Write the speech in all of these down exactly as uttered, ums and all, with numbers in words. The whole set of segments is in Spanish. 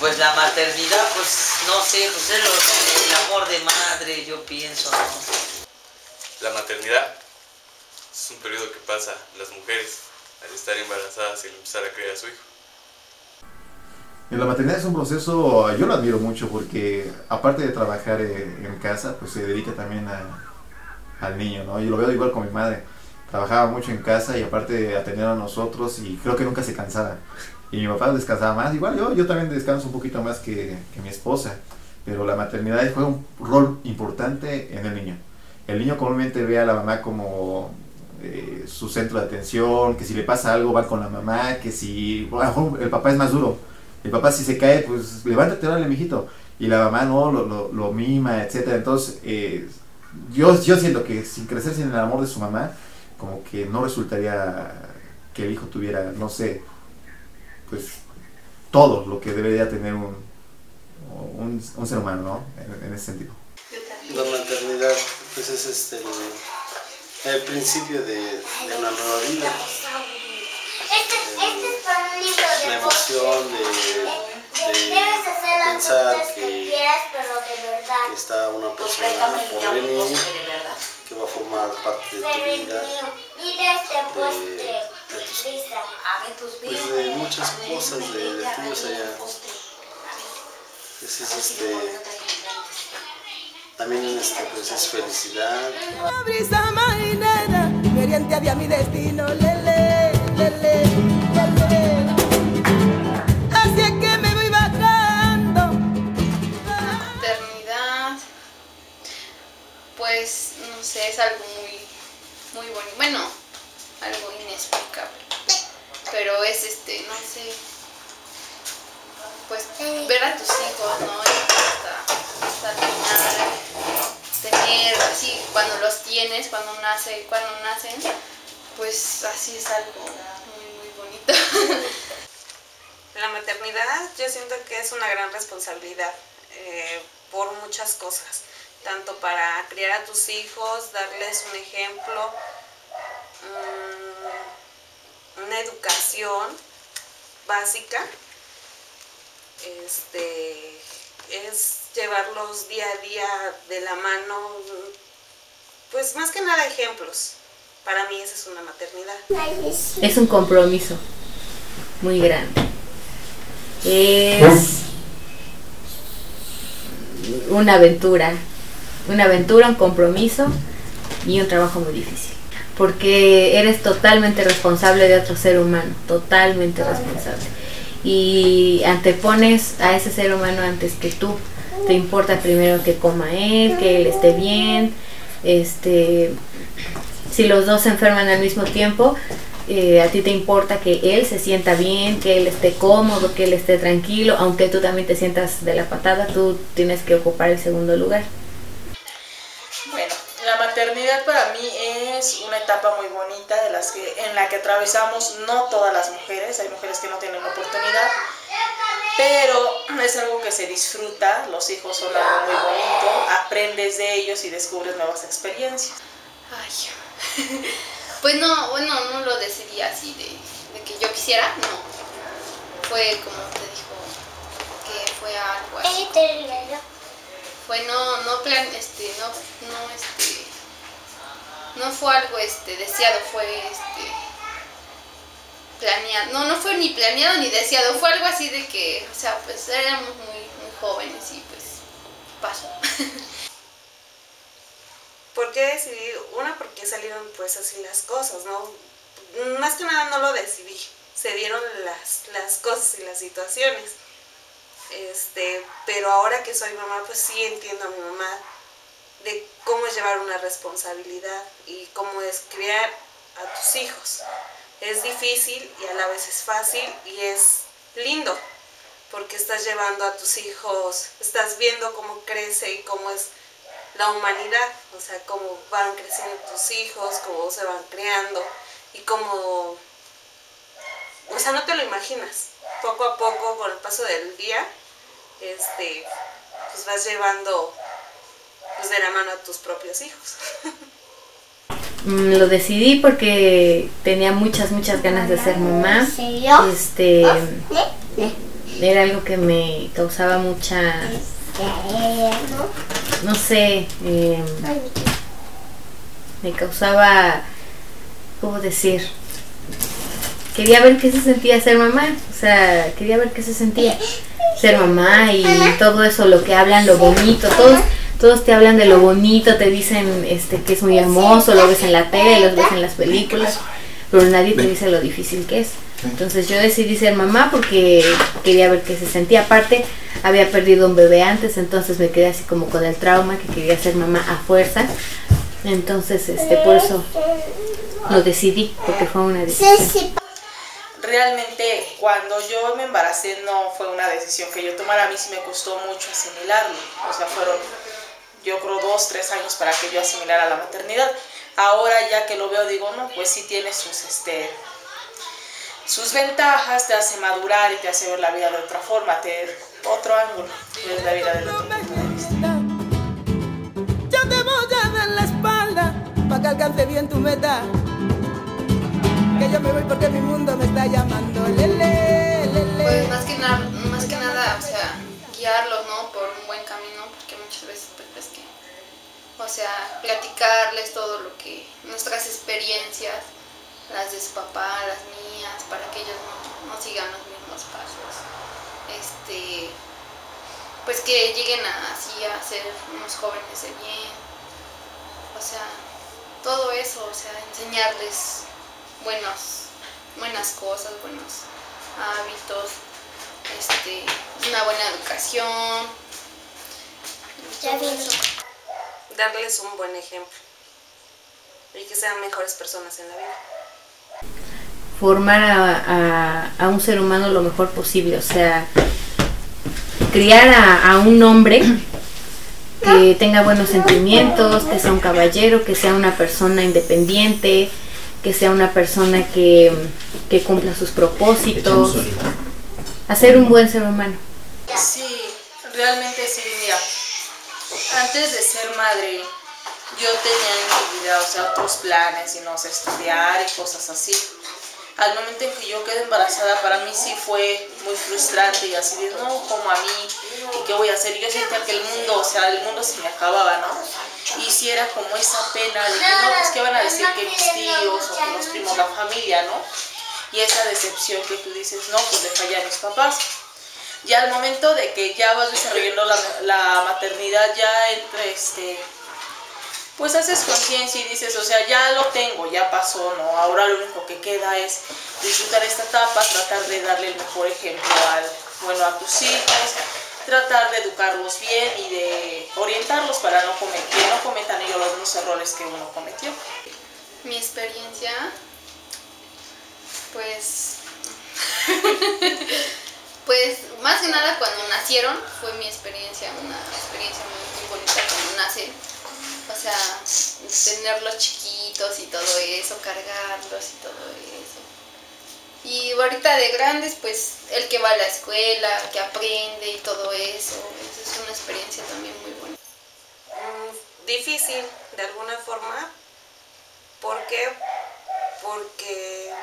Pues la maternidad, pues no sé, pues es lo, el amor de madre, yo pienso, ¿no? La maternidad es un periodo que pasa las mujeres al estar embarazadas y al empezar a criar a su hijo. La maternidad es un proceso, yo lo admiro mucho porque aparte de trabajar en casa, pues se dedica también a, al niño, ¿no? Yo lo veo igual con mi madre, trabajaba mucho en casa y aparte de atender a nosotros y creo que nunca se cansaba. Y mi papá descansaba más, igual yo, yo también descanso un poquito más que, que mi esposa, pero la maternidad juega un rol importante en el niño. El niño comúnmente ve a la mamá como eh, su centro de atención, que si le pasa algo va con la mamá, que si a lo mejor el papá es más duro. El papá si se cae, pues levántate, órale, mijito. Y la mamá no, lo, lo, lo mima, etcétera. Entonces, eh, yo, yo siento que sin crecer sin el amor de su mamá, como que no resultaría que el hijo tuviera, no sé, pues todo lo que debería tener un, un, un ser humano, ¿no? En, en ese sentido. La maternidad, pues es este, el, el principio de, de una nueva vida. Eh, la emoción de, de pensar que, que está una persona por venir, que va a formar parte de tu vida, de, de, tus, pues de muchas cosas, de, de ti, o sea, ya, es, es este, también este, pues es felicidad. Pues, no sé, es algo muy, muy bonito, bueno, algo inexplicable, pero es este, no sé, pues ver a tus hijos, ¿no? Hasta, hasta terminar, tener, así, cuando los tienes, cuando nace, cuando nacen, pues así es algo muy, muy bonito. La maternidad yo siento que es una gran responsabilidad eh, por muchas cosas. Tanto para criar a tus hijos, darles un ejemplo, um, una educación básica, este, es llevarlos día a día de la mano, pues más que nada ejemplos. Para mí esa es una maternidad. Es un compromiso muy grande. Es una aventura. Una aventura, un compromiso y un trabajo muy difícil. Porque eres totalmente responsable de otro ser humano, totalmente responsable. Y antepones a ese ser humano antes que tú. Te importa primero que coma él, que él esté bien. Este, si los dos se enferman al mismo tiempo, eh, a ti te importa que él se sienta bien, que él esté cómodo, que él esté tranquilo. Aunque tú también te sientas de la patada, tú tienes que ocupar el segundo lugar. Bueno, la maternidad para mí es una etapa muy bonita de las que, en la que atravesamos no todas las mujeres, hay mujeres que no tienen oportunidad, pero es algo que se disfruta, los hijos son algo muy bonito, aprendes de ellos y descubres nuevas experiencias. Ay, pues no, bueno, no lo decidí así de, de que yo quisiera, no, fue como te dijo, que fue algo así. Fue no, no plan, este, no, no, este, no fue algo, este, deseado, fue, este, planeado, no, no fue ni planeado ni deseado, fue algo así de que, o sea, pues éramos muy, muy jóvenes y pues pasó. ¿Por qué decidí? Una, porque salieron pues así las cosas, ¿no? Más que nada no lo decidí, se dieron las, las cosas y las situaciones. Este, pero ahora que soy mamá, pues sí entiendo a mi mamá de cómo es llevar una responsabilidad y cómo es criar a tus hijos. Es difícil y a la vez es fácil y es lindo, porque estás llevando a tus hijos, estás viendo cómo crece y cómo es la humanidad, o sea, cómo van creciendo tus hijos, cómo se van creando y cómo, o sea, no te lo imaginas. Poco a poco, con el paso del día, este, pues vas llevando pues, de la mano a tus propios hijos. Lo decidí porque tenía muchas, muchas ganas de ser mamá. Este, era algo que me causaba mucha, no sé, eh, me causaba, ¿cómo decir? Quería ver qué se sentía ser mamá, o sea, quería ver qué se sentía ser mamá y todo eso, lo que hablan, lo bonito, todos, todos te hablan de lo bonito, te dicen este que es muy hermoso, lo ves en la tele, lo ves en las películas, pero nadie te dice lo difícil que es. Entonces yo decidí ser mamá porque quería ver qué se sentía. Aparte, había perdido un bebé antes, entonces me quedé así como con el trauma que quería ser mamá a fuerza. Entonces, este, por eso lo decidí, porque fue una decisión. Realmente cuando yo me embaracé no fue una decisión que yo tomara, a mí sí me costó mucho asimilarlo, o sea, fueron yo creo dos, tres años para que yo asimilara la maternidad. Ahora ya que lo veo digo, no, pues sí tiene sus, este, sus ventajas, te hace madurar y te hace ver la vida de otra forma, te otro ángulo, ves la vida de otro punto de vista. Yo te voy a dar la espalda para que alcance bien tu meta. Que yo me voy porque mi mundo me está llamando. Lele, lele. Pues más que nada, más que nada, o sea, guiarlos, ¿no? Por un buen camino, porque muchas veces pues ves que, o sea, platicarles todo lo que, nuestras experiencias, las de su papá, las mías, para que ellos no, no sigan los mismos pasos. Este, pues que lleguen a, así a ser unos jóvenes de bien. O sea, todo eso, o sea, enseñarles buenos, buenas cosas, buenos hábitos, este, una buena educación. Ya darles un buen ejemplo y que sean mejores personas en la vida. Formar a, a, a un ser humano lo mejor posible, o sea, criar a, a un hombre que tenga buenos sentimientos, que sea un caballero, que sea una persona independiente, que sea una persona que, que cumpla sus propósitos, hacer un buen ser humano. Sí, realmente sí, mira, antes de ser madre yo tenía en mi vida, o sea, otros planes y no sé, estudiar y cosas así. Al momento en que yo quedé embarazada, para mí sí fue muy frustrante y así de, no, como a mí, ¿y qué voy a hacer? Yo sentía que el mundo, o sea, el mundo se me acababa, ¿no? Y sí era como esa pena de que, no, pues, ¿qué van a decir que mis tíos o que los primos, la familia, ¿no? Y esa decepción que tú dices, no, pues le fallé a mis papás. Ya al momento de que ya vas desarrollando la, la maternidad, ya entre este... pues haces conciencia y dices, o sea, ya lo tengo, ya pasó, ¿no? Ahora lo único que queda es disfrutar esta etapa, tratar de darle el mejor ejemplo al, bueno, a tus hijos, tratar de educarlos bien y de orientarlos para no cometer, que no cometan ellos los mismos errores que uno cometió. Mi experiencia, pues, pues más que nada cuando nacieron fue mi experiencia, una experiencia muy, muy bonita cuando nacen. O sea, tenerlos chiquitos y todo eso, cargarlos y todo eso. Y ahorita de grandes, pues el que va a la escuela, que aprende y todo eso, eso es una experiencia también muy buena. Mm, difícil, de alguna forma. ¿Por qué? Porque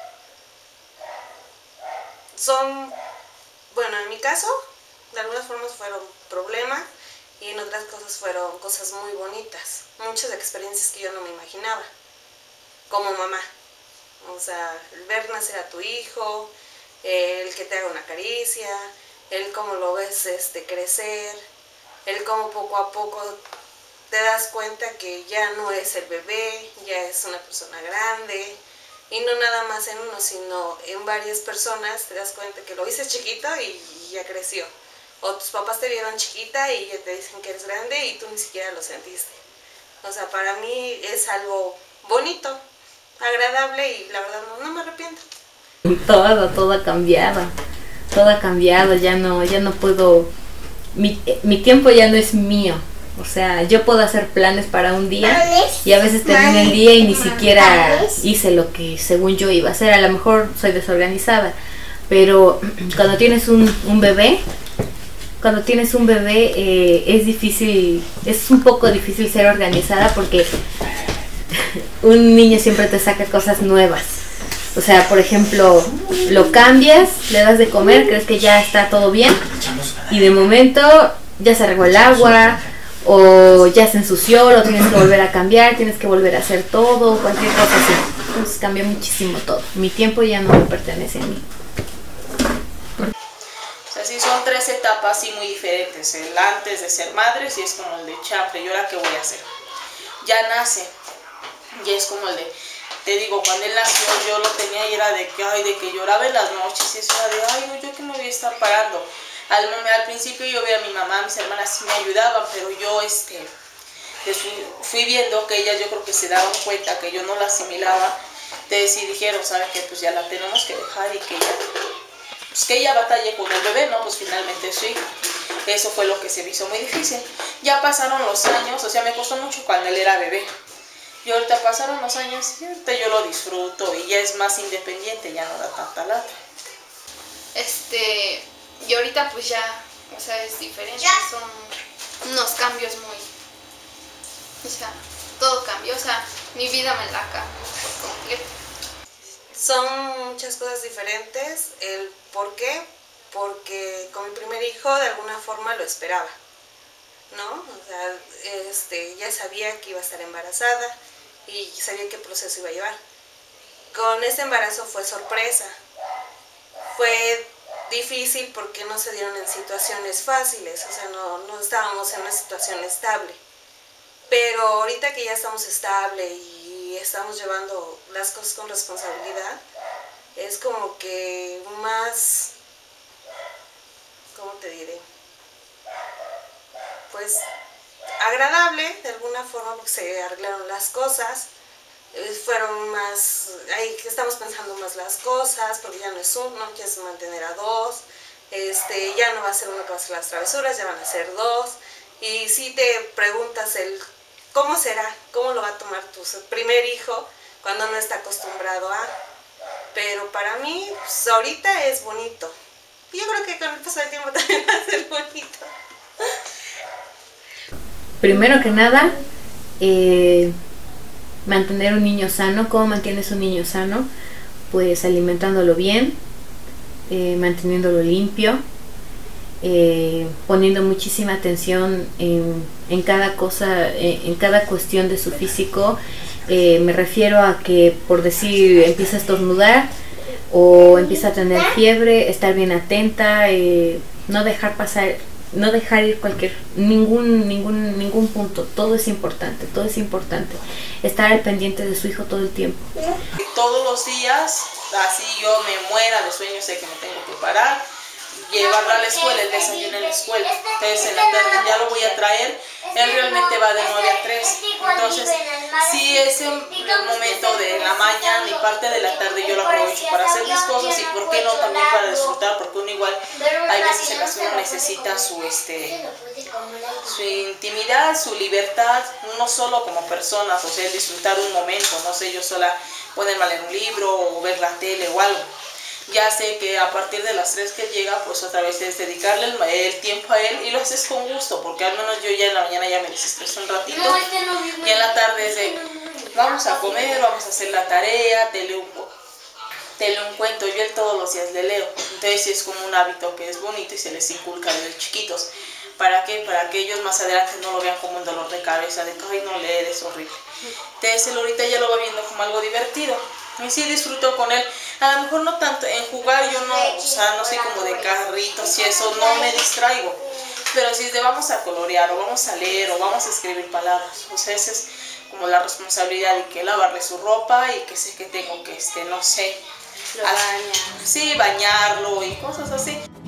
son, bueno, en mi caso, de algunas formas fueron problemas. Y en otras cosas fueron cosas muy bonitas, muchas experiencias que yo no me imaginaba, como mamá. O sea, el ver nacer a tu hijo, el que te haga una caricia, el cómo lo ves este, crecer, el cómo poco a poco te das cuenta que ya no es el bebé, ya es una persona grande. Y no nada más en uno, sino en varias personas te das cuenta que lo hice chiquito y ya creció. O tus papás te vieron chiquita y ya te dicen que eres grande y tú ni siquiera lo sentiste. O sea, para mí es algo bonito, agradable y la verdad no, no me arrepiento. Todo, todo ha cambiado, todo ha cambiado, ya no, ya no puedo, mi, mi tiempo ya no es mío. O sea, yo puedo hacer planes para un día y a veces termino el día y ni siquiera hice lo que según yo iba a hacer. A lo mejor soy desorganizada, pero cuando tienes un, un bebé, Cuando tienes un bebé eh, es difícil, es un poco difícil ser organizada porque un niño siempre te saca cosas nuevas, O sea, por ejemplo, lo cambias, le das de comer, crees que ya está todo bien y de momento ya se regó el agua o ya se ensució, lo tienes que volver a cambiar, tienes que volver a hacer todo, cualquier cosa así. Entonces cambió muchísimo todo. Mi tiempo ya no me pertenece a mí. O sea, sí son tres etapas sí muy diferentes. El antes de ser madre sí es como el de chanfle, ¿y ahora qué voy a hacer? Ya nace, ya es como el de... Te digo, cuando él nació yo lo tenía y era de que, ay, de que lloraba en las noches y eso era de, ay, no, yo que me voy a estar parando. Al, al principio yo veía a mi mamá, mis hermanas sí me ayudaban, pero yo este, fui viendo que ellas yo creo que se daban cuenta que yo no la asimilaba. Entonces sí dijeron, ¿saben qué? Pues ya la tenemos que dejar y que ella, pues que ella batalle con el bebé, ¿no? Pues finalmente es su hija. Eso fue lo que se me hizo muy difícil. Ya pasaron los años, o sea, me costó mucho cuando él era bebé. Y ahorita pasaron los años y ahorita yo lo disfruto y ya es más independiente, ya no da tanta lata. Este, y ahorita pues ya, o sea, es diferente, son unos cambios muy, o sea, todo cambió, o sea, mi vida me la cambió por completo. Son muchas cosas diferentes, el por qué, porque con mi primer hijo de alguna forma lo esperaba, ¿no? O sea, este, ya sabía que iba a estar embarazada y sabía qué proceso iba a llevar. Con este embarazo fue sorpresa, fue difícil porque no se dieron en situaciones fáciles, o sea, no, no estábamos en una situación estable. Pero ahorita que ya estamos estable y estamos llevando las cosas con responsabilidad, es como que más, ¿cómo te diré? Pues agradable de alguna forma porque se arreglaron las cosas, fueron más, ahí estamos pensando más las cosas porque ya no es uno, ya es mantener a dos, este, ya no va a ser uno que va a hacer las travesuras, ya van a ser dos, y si te preguntas el cómo será, cómo lo va a tomar tu primer hijo cuando no está acostumbrado a, pero para mí pues, ahorita es bonito, y yo creo que con el paso del tiempo también va a ser bonito. Primero que nada, eh, mantener un niño sano. ¿Cómo mantienes un niño sano? Pues alimentándolo bien, eh, manteniéndolo limpio, eh, poniendo muchísima atención en, en cada cosa, en, en cada cuestión de su físico. Eh, me refiero a que, por decir, empieza a estornudar o empieza a tener fiebre, estar bien atenta, eh, no dejar pasar... no dejar ir cualquier, ningún, ningún, ningún punto, todo es importante, todo es importante, estar al pendiente de su hijo todo el tiempo. Todos los días, así yo me muera de sueño, sé que me tengo que parar, llevarlo a la escuela, el desayuno en la escuela, entonces en la tarde ya lo voy a traer, él realmente va de nueve a tres, entonces sí ese momento de la mañana y parte de la tarde yo lo aprovecho para hacer mis cosas y por qué no también para disfrutar, porque uno igual hay veces en las que uno necesita su, este, su intimidad, su libertad, no solo como personas, o sea, disfrutar un momento, no sé, yo sola ponerme a leer un libro o ver la tele o algo. Ya sé que a partir de las tres que llega, pues otra vez es dedicarle el, el tiempo a él y lo haces con gusto, porque al menos yo ya en la mañana ya me desestreso un ratito y en la tarde es de, vamos a comer, vamos a hacer la tarea, te leo un, te leo un cuento, yo él todos los días le leo, entonces es como un hábito que es bonito y se les inculca desde chiquitos. ¿Para qué? Para que ellos más adelante no lo vean como un dolor de cabeza, de que ay no leer es horrible. Entonces él ahorita ya lo va viendo como algo divertido. Y sí disfruto con él, a lo mejor no tanto, en jugar yo no, o sea, no soy como de carritos y eso, no me distraigo, pero si es de vamos a colorear o vamos a leer o vamos a escribir palabras, o sea, esa es como la responsabilidad de que lavarle su ropa y que sé que tengo que, este, no sé, Lo baña. sí, bañarlo y cosas así.